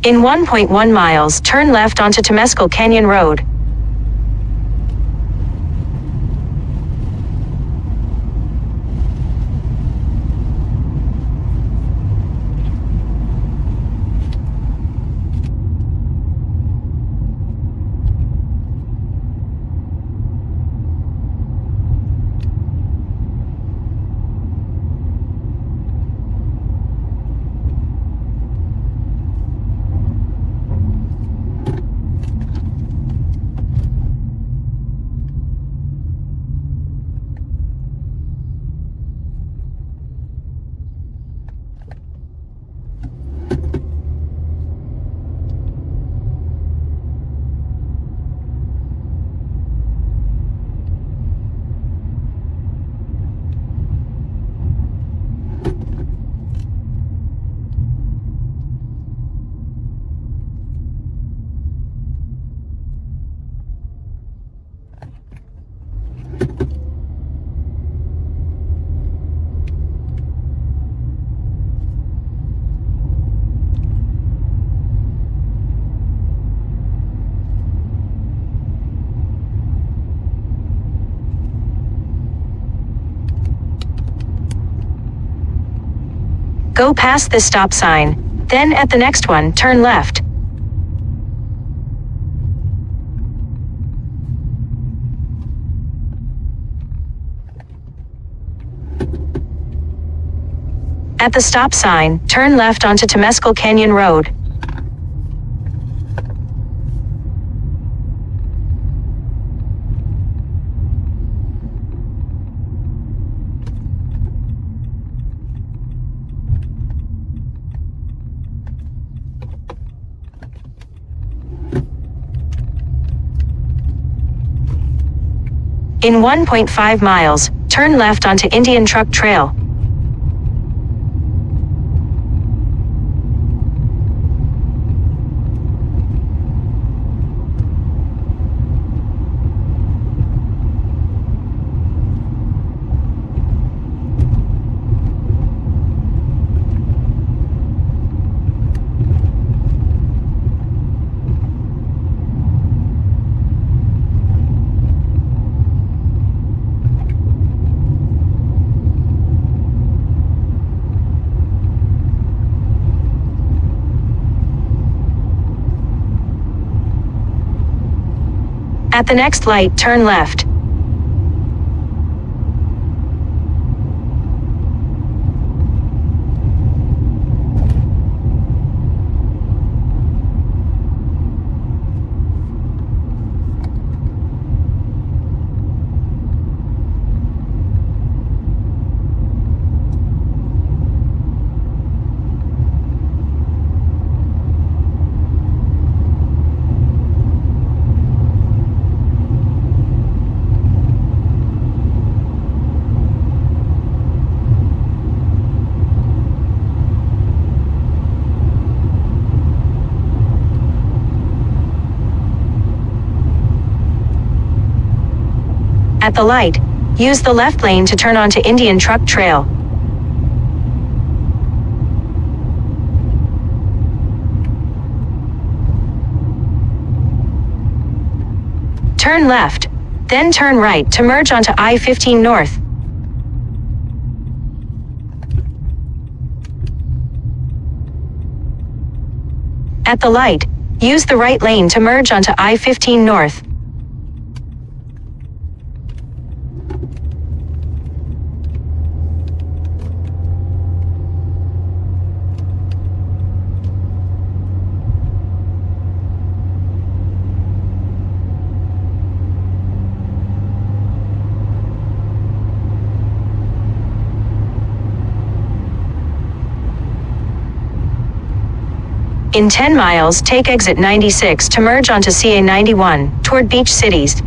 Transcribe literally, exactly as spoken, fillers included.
In one point one miles, turn left onto Temescal Canyon Road. Go past this stop sign. Then at the next one, turn left. At the stop sign, turn left onto Temescal Canyon Road. In one point five miles, turn left onto Indian Truck Trail. At the next light, turn left. At the light, use the left lane to turn onto Indian Truck Trail. Turn left, then turn right to merge onto I fifteen North. At the light, use the right lane to merge onto I fifteen North. In ten miles, take exit ninety-six to merge onto C A ninety-one, toward Beach Cities.